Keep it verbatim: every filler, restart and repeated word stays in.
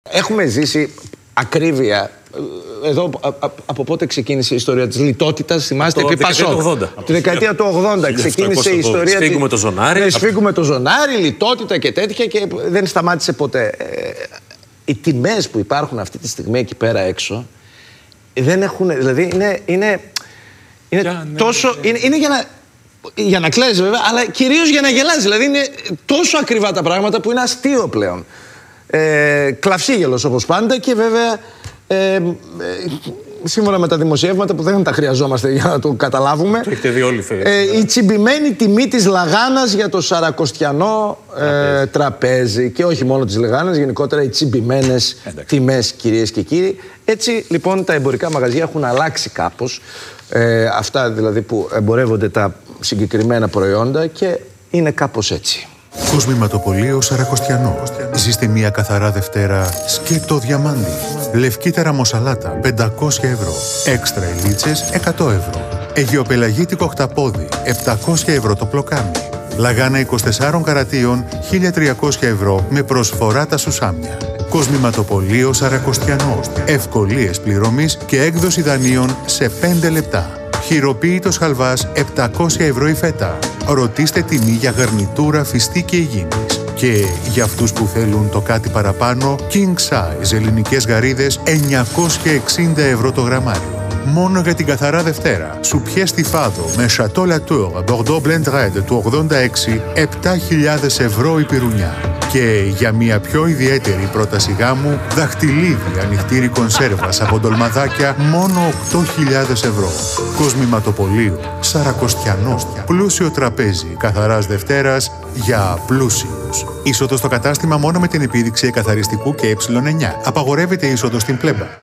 Έχουμε ζήσει ακρίβεια. Εδώ από πότε ξεκίνησε η ιστορία της λιτότητας, θυμάστε, επί Πασόκ. Από τη δεκαετία του ογδόντα ξεκίνησε η ιστορία. Σφίγγουμε το ζωνάρι. Ναι, σφίγγουμε το ζωνάρι, λιτότητα και τέτοια και δεν σταμάτησε ποτέ. Οι τιμές που υπάρχουν αυτή τη στιγμή εκεί πέρα έξω δεν έχουν. Δηλαδή είναι. είναι, είναι για, τόσο. Ναι, είναι, είναι για να. Για να κλαις βέβαια, αλλά κυρίως για να γελάς. Δηλαδή είναι τόσο ακριβά τα πράγματα που είναι αστείο πλέον. Ε, κλαυσίγελος όπως πάντα και βέβαια ε, ε, σύμφωνα με τα δημοσιεύματα που δεν τα χρειαζόμαστε για να το καταλάβουμε. Το έχετε δει όλοι, ε, η τσιμπημένη τιμή της Λαγάνας για το σαρακοστιανό ε, τραπέζι. Και όχι μόνο της Λαγάνας, γενικότερα οι τσιμπημένες τιμές, κυρίες και κύριοι. Έτσι λοιπόν τα εμπορικά μαγαζιά έχουν αλλάξει κάπως. Ε, αυτά δηλαδή που εμπορεύονται τα συγκεκριμένα προϊόντα και είναι κάπως έτσι. Κοσμηματοπωλείο Σαρακοστιανό. Ζήστε μια καθαρά Δευτέρα σκέτο διαμάντι. Λευκή ταραμοσαλάτα πεντακόσια ευρώ. Έξτρα ελίτσες εκατό ευρώ. Αιγιοπελαγίτικο οκταπόδι επτακόσια ευρώ το πλοκάμι. Λαγάνα είκοσι τεσσάρων καρατίων χίλια τριακόσια ευρώ με προσφορά τα σουσάμια. Κοσμηματοπωλείο Σαρακοστιανό. Ευκολίες πληρωμής και έκδοση δανείων σε πέντε λεπτά. Χειροποίητος χαλβάς επτακόσια ευρώ η φέτα. Ρωτήστε τιμή για γαρνιτούρα, φιστί και υγιεινής. Και για αυτούς που θέλουν το κάτι παραπάνω, king size ελληνικές γαρίδες εννιακόσια εξήντα ευρώ το γραμμάριο. Μόνο για την καθαρά Δευτέρα. Σουπιέ στη Φάδο με Chateau Latour Bordeaux Blend Red του ογδόντα έξι, επτά χιλιάδες ευρώ η πυρουνιά. Και για μια πιο ιδιαίτερη πρόταση γάμου, δαχτυλίδι ανοιχτήρι κονσέρβας από ντολμαδάκια, μόνο οκτώ χιλιάδες ευρώ. Κοσμηματοπωλείο Σαρακοστιανό. Πλούσιο τραπέζι καθαράς Δευτέρας για πλούσιους. Είσοδος στο κατάστημα μόνο με την επίδειξη εκαθαριστικού και ε εννιά. Απαγορεύεται είσοδος στην πλέμπα.